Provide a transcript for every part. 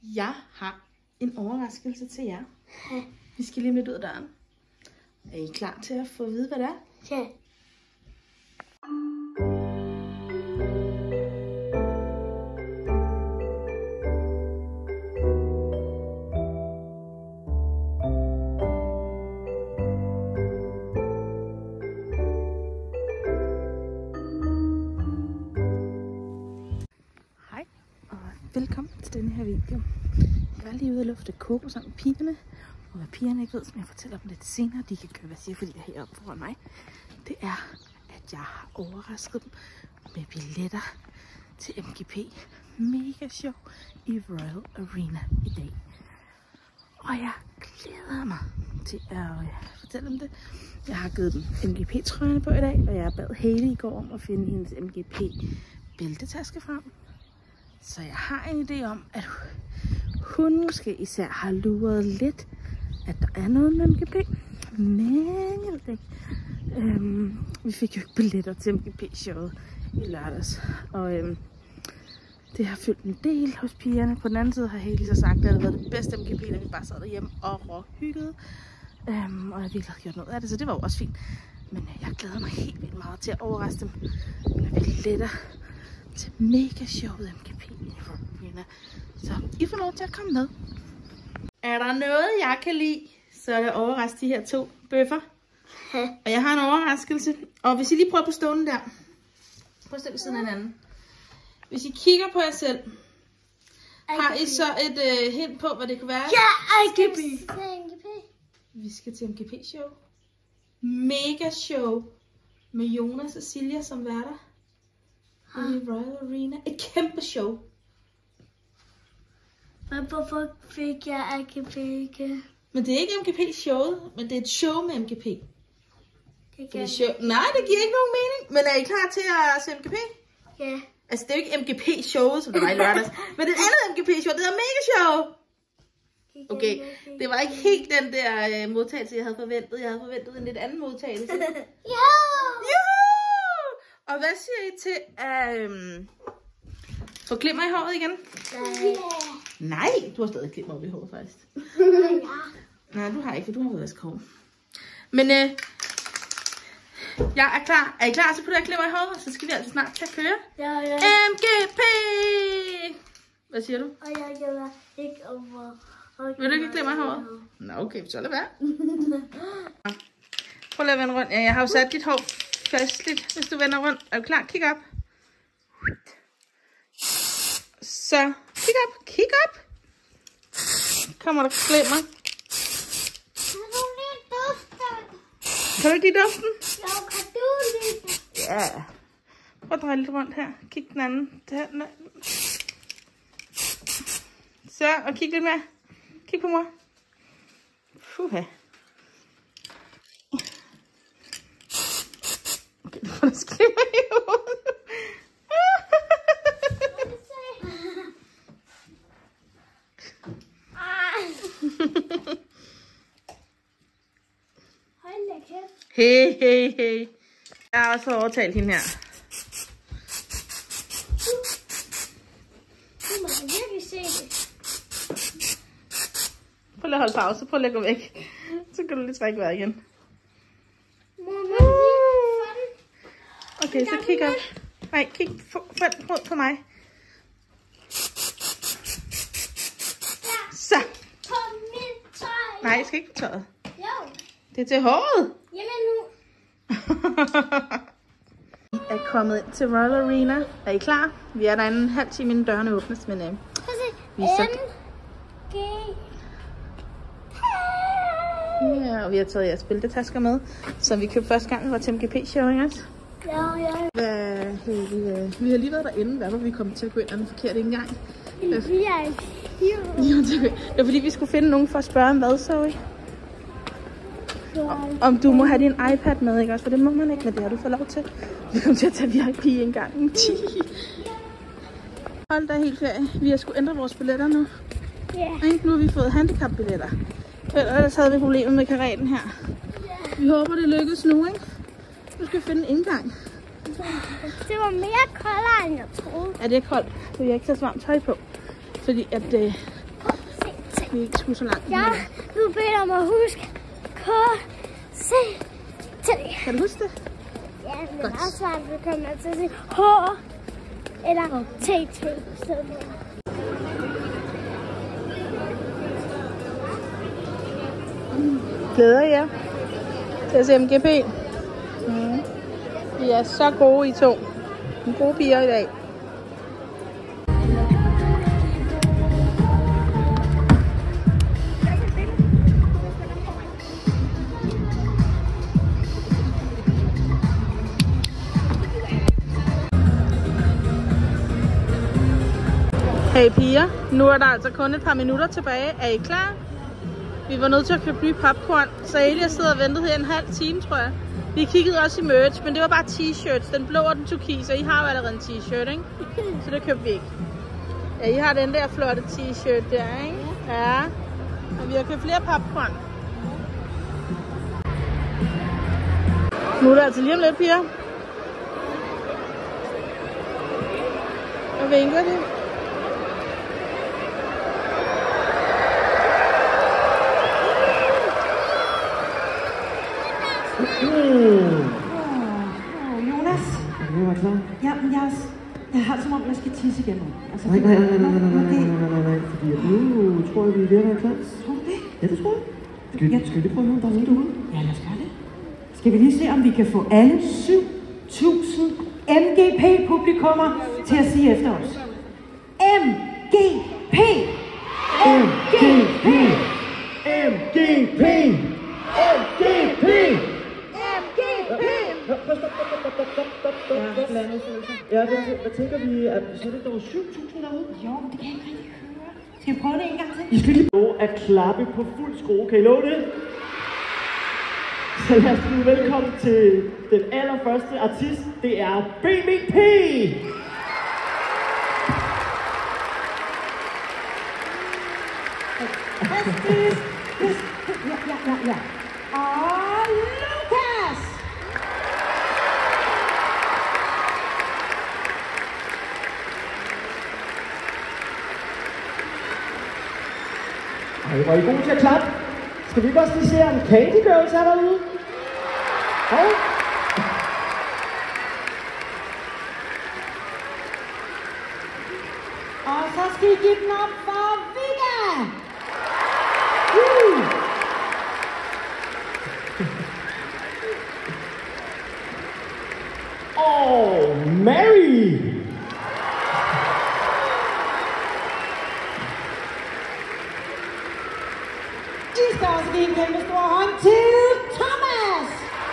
Jeg har en overraskelse til jer. Vi skal lige lidt ud af døren. Er I klar til at få at vide, hvad det er? Ja. Hej og velkommen til denne her video. Jeg er lige ude og lufte Coco sammen med pigerne. Og hvad pigerne ikke ved, som jeg fortæller dem lidt senere, de kan gøre, hvad jeg siger, fordi jeg er heroppe foran mig. Det er, at jeg har overrasket dem med billetter til MGP Mega Show i Royal Arena i dag. Og jeg glæder mig til at fortælle dem det. Jeg har givet dem MGP-trøjerne på i dag, og jeg bad Haley i går om at finde hendes MGP-bæltetaske frem. Så jeg har en idé om, at hun måske især har luret lidt, at der er noget med MGP. Men jeg ved ikke. Vi fik jo ikke billetter til MGP-showet i lørdags. Og det har fyldt en del hos pigerne. På den anden side har Haley så sagt, at det havde været det bedste MGP, da vi bare sad derhjemme og hyggede. Og jeg har virkelig gjort noget af det, så det var jo også fint. Men jeg glæder mig helt vildt meget til at overraske dem med billetter til mega showet MGP i Arena. Så I får lov til at komme med. Er der noget, jeg kan lide, så er det at overraske de her to bøffer. Og jeg har en overraskelse. Og hvis I lige prøver på stålen der. Prøv at stå ved siden af hinanden. Hvis I kigger på jer selv, har I så et hint på, hvad det kan være? Ja, MGP. Vi skal til MGP-show. Mega show. Med Jonas og Silja som værter. I Royal Arena. Et kæmpe show. Men hvorfor fik jeg MGP ikke? Men det er ikke MGP-showet, men det er et show med MGP. Det Det show... Nej, det giver ikke nogen mening. Men er I klar til at se MGP? Ja. Altså, det er jo ikke MGP-showet, som det var i lørdags. Men det er et andet MGP-show. Det hedder Mega Show. Okay, det var ikke helt den der modtagelse, jeg havde forventet. Jeg havde forventet en lidt anden modtagelse. Ja! Juhu! Og hvad siger I til at få glimmer i håret igen? Nej, du har stadig glimmer i håret faktisk. Nej, du har ikke, for du har fået vaskhår. Men jeg er klar. Er I klar til at putte glimmer i håret? Så skal vi altså snart til at køre. Ja. MGP! Hvad siger du? Og jeg gælder ikke over. Vil du ikke glimmer i håret? Nå, okay, så lad være. Prøv at vende rundt. Ja, jeg har jo sat dit hår fastligt, hvis du vender rundt. Er du klar? Kig op. Så, kig op. Kig op. Kommer der glimmer. Kan du ikke lide duften? Jo, kan du lide? Ja. Prøv at dreje lidt rundt her. Kig den anden. Så, og kig lidt mere. Kig på mor. Puha. Okay, nu får der sklimmer i hovedet. Hey. Jeg har også overtalt hende her. Du må virkelig se det. Prøv lige at holde pause. Prøv lige at gå væk. Så kan du lige trække vejret igen. Okay, så kig op. Nej, kig på mig. Så. På mit tøj. Nej, jeg skal ikke på tøjet. Jo. Det er til håret. Jamen nu. Vi er kommet ind til Royal Arena. Er I klar? Vi er der en halv time, inden dørene åbnes, men vi er så... Ja, og vi har taget jeres bæltetasker med, som vi købte første gang, vi var til MGP-show, ikke også? Ja. Vi har lige været derinde. Hvad var vi kommet til at gå ind af den forkerte indgang? Vi er Det var fordi, vi skulle finde nogen for at spørge om hvad, så ikke? Om du må have din iPad med, ikke også? For det må man ikke, men det har du fået lov til. Vi kommer til at tage VIP en gang. Hold da helt ferie. Vi har sgu ændre vores billetter nu. Ja. Nu har vi fået handicapbilletter. Ellers havde vi problemer med kareten her. Vi håber, det lykkes nu, ikke? Nu skal vi finde en indgang. Det var mere koldere, end jeg troede. Ja, det er koldt, så vi har ikke så varmt tøj på. Fordi at vi ikke skulle så langt. Ja, du beder om at huske K-C-T. Kan du huske det? Ja, men det er meget svært, at du kommer til at sige H eller T-T. Glæder jer til at se MGP. I er så gode, I to. En gode piger i dag. Hey piger, nu er der altså kun et par minutter tilbage. Er I klar? Vi var nødt til at købe nye popcorn, så Elias sidder og ventede her en halv time, tror jeg. Vi kiggede også i merch, men det var bare t-shirts. Den blå og den turkis, og I har jo allerede en t-shirt, ikke? Så det købte vi ikke. Ja, I har den der flotte t-shirt der, ikke? Ja. Og vi har købt flere popcorn. Nu er det altså lige om lidt, piger. Og vinker det. Jonas? Jeg var klar. Jamen, jeg har som om, jeg skal tisse igen. Altså, Nej, fordi nu tror jeg, vi er ved at være klar. Tror du det? Ja, det tror jeg. Skal vi lige prøve at høre, om der er nogen derude? Ja, lad os gøre det. Skal vi lige se, om vi kan få alle 7.000 MGP-publikummer til at sige efter os. MGP! MGP! MGP! MGP! Ja, hvad tænker vi? Så er det dog 7.000 derude? Jo, men det kan jeg ikke rigtig høre. Skal jeg prøve det en gang til? I skal lige love at klappe på fuld skrue. Kan I love det? Så lad os blive velkommen til den allerførste artist. Det er BMP! Ja. Og Lukas! Ej, hvor er I gode til at klappe? Skal vi ikke også lige se, om Candy Girls er derude? Ja. Og så skal I give den op for Vigga! Og Mary! I skal også give en kæmpe stor hånd til Thomas!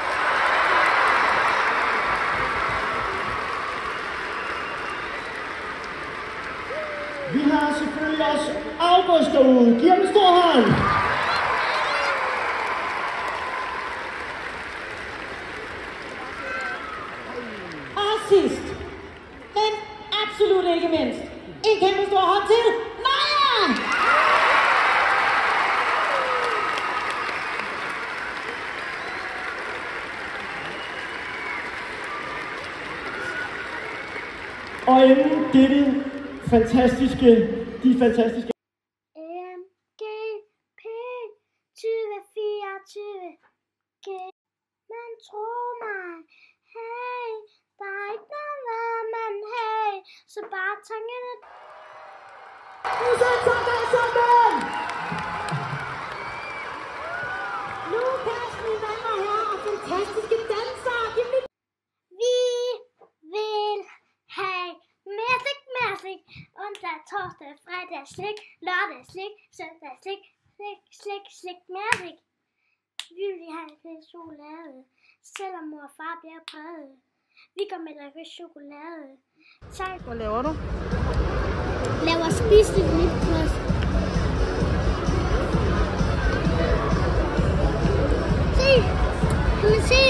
Vi har selvfølgelig også August derude. Giv ham en stor hånd! Og sidst, men absolut ikke mindst, en kæmpe stor hånd til Maja! Og inden dette fantastiske, de fantastiske MGP 2024. Man tror mig, hey, der er ikke noget, men hey, så bare tankerne. Nu tager sammen! Lukas, mine damer og herrer, og fantastiske dansere, giv mig... Vi vil have magic, onsdag, torsdag, fredag, slik, lørdag, slik, søndag, slik, magic. Vi vil have lidt chokolade, selvom mor og far bliver præget. Vi går med lidt chokolade. Tak. Hvad laver du? Laver spiseligt nyt på os. Se! Kan man se?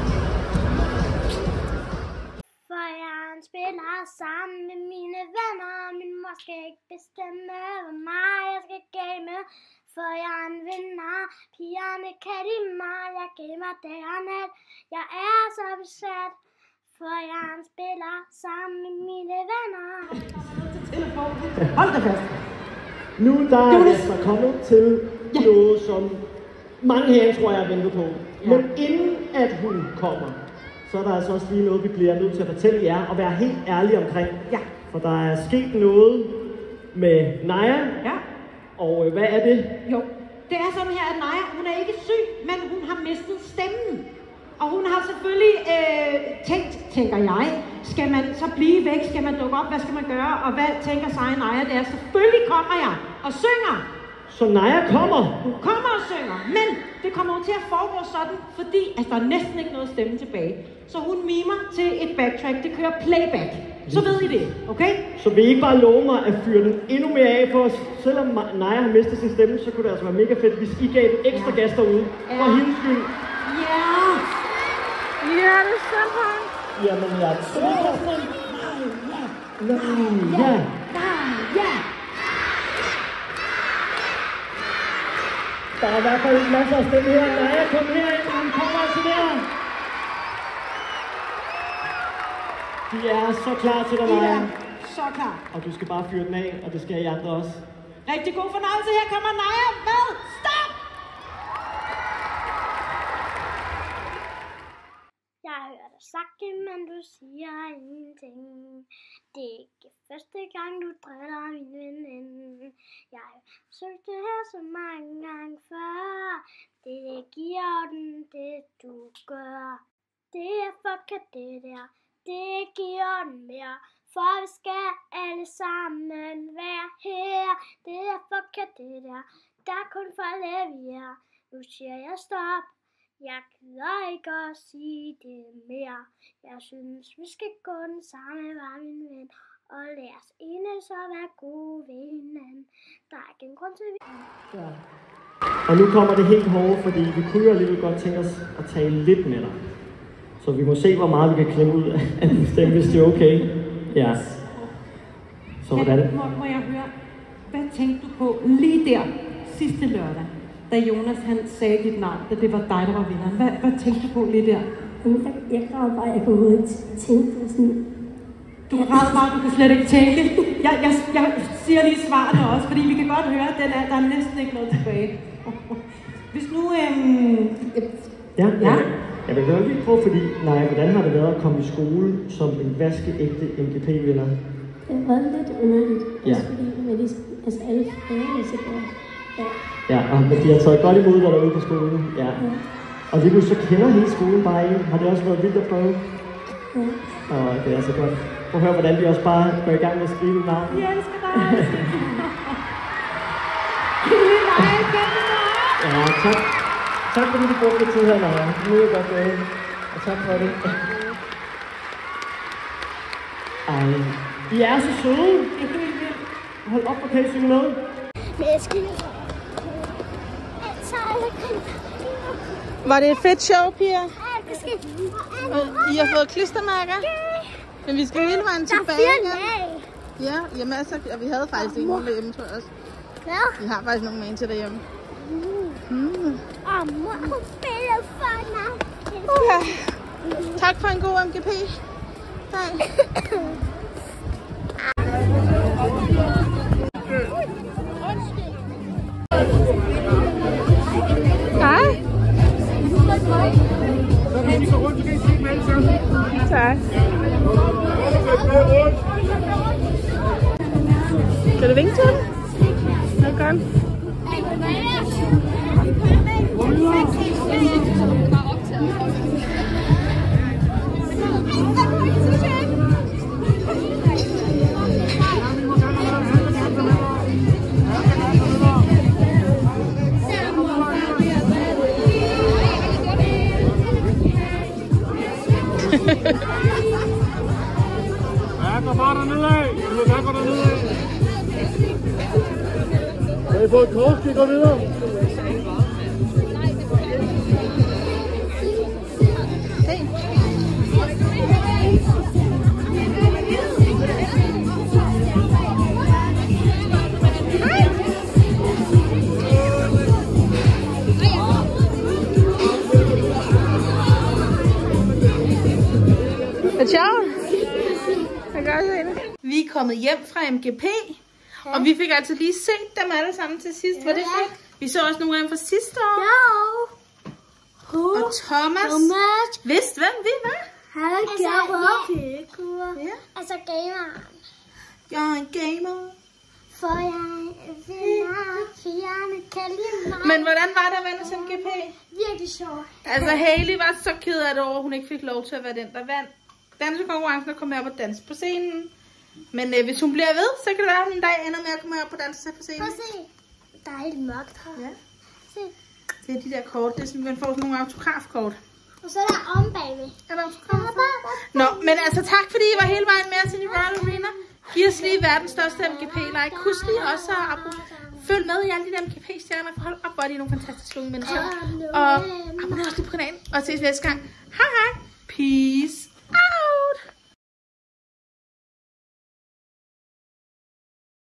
For jeg spiller sammen med mine venner. Min mor skal ikke bestemme, hvor meget jeg skal game. For jeg er en vinder. Pigerne kan lide mig. Jeg gamer dag og nat. Jeg er så besat. For jeg er en spiller sammen med mine venner. Hold da fast. Nu der er vi altså kommet til noget, som mange herinde tror jeg er ventet på. Ja. Men inden at hun kommer, så er der altså også lige noget, vi bliver nødt til at fortælle jer og være helt ærlige omkring. Ja. For der er sket noget med Naja. Ja. Og hvad er det? Jo, det er sådan her, at Naja, hun er ikke syg, men hun har mistet stemmen. Og hun har selvfølgelig tænker jeg, skal man så blive væk, skal man dukke op, hvad skal man gøre? Og hvad tænker sig Naja? Det er, selvfølgelig kommer jeg og synger. Så Naja kommer? Hun kommer og synger, men det kommer til at foregå sådan, fordi der er næsten ikke noget stemme tilbage. Så hun mimer til et backtrack, det kører playback. Så ved I det, okay? Så vil I ikke bare love mig at fyre den endnu mere af for os? Selvom Naja har mistet sin stemme, så kunne det altså være mega fedt, hvis I gav et ekstra gas derude. For hendes skyld. Ja! Ja, det er sådan her. Jamen, jeg tror... Ja. Der er i hvert fald masser af stemme her. Naja, kom herind. Han kommer altså der. De er så klar til dig, Naja. Så klar. Og du skal bare fyre den af, og det skal I andre også. Rigtig god fornøjelse. Her kommer Naja med Stop! Jeg hører dig snakke, men du siger ingenting. Det er ikke første gang, du driller min veninde. Jeg har søgt det her så mange gange før. Det giver den, det du gør. Det er fucket det der. Det giver den mere. For vi skal alle sammen være her. Det er fucket det der. Der er kun for at levere. Nu siger jeg stop. Jeg gider ikke at sige det mere. Jeg synes, vi skal gå den samme vej, min ven. Og lad os enes og være gode ved hinanden. Der er ikke en grund til, Ja. Og nu kommer det helt hårde, fordi vi kunne jo alligevel godt tænke os at tale lidt med dig. Så vi må se, hvor meget vi kan klemme ud af din stemme, hvis det er okay. Ja. Så hvordan? Må jeg høre, hvad tænkte du på lige der sidste lørdag, da Jonas han sagde dit navn, da det var dig, der var vinderen? Hvad tænkte du på lige der? Jeg græd bare, jeg kunne ikke tænke på sådan. Du græd bare, du kan slet ikke tænke. Jeg siger lige svarene også, fordi vi kan godt høre, at der er næsten ikke noget tilbage. Hvis nu... Ja. Jeg vil høre lidt på, fordi hvordan har det været at komme i skole som en vaskeægte MGP-vinder? Det var lidt underligt, ja. Fordi med alle færre, så Ja, og de har taget godt imod dig derude på skolen. Ja. Og lige nu så kender hele skolen bare en. Har det også været vildt at prøve? Ja. Og det er så godt. Prøv at høre, hvordan de også bare går i gang med at skrive navnet. Jeg elsker dig! Ja, tak. Tak fordi du brugte lidt tid her, Naja. Nu er det godt gået. Og tak for det. Ej, de er så søde. Det er helt vildt. Hold op, og kan I synge med? Men jeg skal Var det et fedt show, piger? det skal I har fået klistermærker? Men vi skal hele vejen tilbage igen. Ja, jamen altså, og vi havde faktisk ikke nogen derhjemme, tror jeg også. Hvad? Vi har faktisk nogen med ind til derhjemme. Og mor, hun spiller for mig. Okay. Tak for en god MGP. Hej. Hej. Tak. Kan du vinke til dem? Ja, godt. Jeg går bare dernedad. Jeg går dernedad. Kan I få et kort? Skal I gå videre? Vi er kommet hjem fra MGP, Ja. Og vi fik altså lige set dem alle sammen til sidst. Var det fedt? Vi så også nogle af dem fra sidste år. Ja. Og Thomas. Vidste hvem vi var? Han er gamer. Ja. Altså gameren. Jeg er en gamer. For jeg vinder fjerne kalde. Men hvordan var det at vinde som GP? Virkelig sjovt. Altså Hailey var så ked af det over, hun ikke fik lov til at være den, der vandt dansekonkurrencen og komme op og danse på scenen. Men hvis hun bliver ved, så kan det være, at hun en dag ender med at komme op og danse på scenen. Prøv at se. Der er helt mørkt her. Ja. Se. Det er de der kort, det er sådan, man får sådan nogle autografkort. Og så er der om bagved. Er der autografer? Nå, men altså tak fordi I var hele vejen med os ind i Royal Arena. Giv os lige verdens største MGP-like. Husk lige også at følg med i alle de der MGP-stjerner. Hold op, hvor er de nogle fantastiske unge mennesker. Og abonner også lige på kanalen. Og ses næste gang. Hej hej. Peace.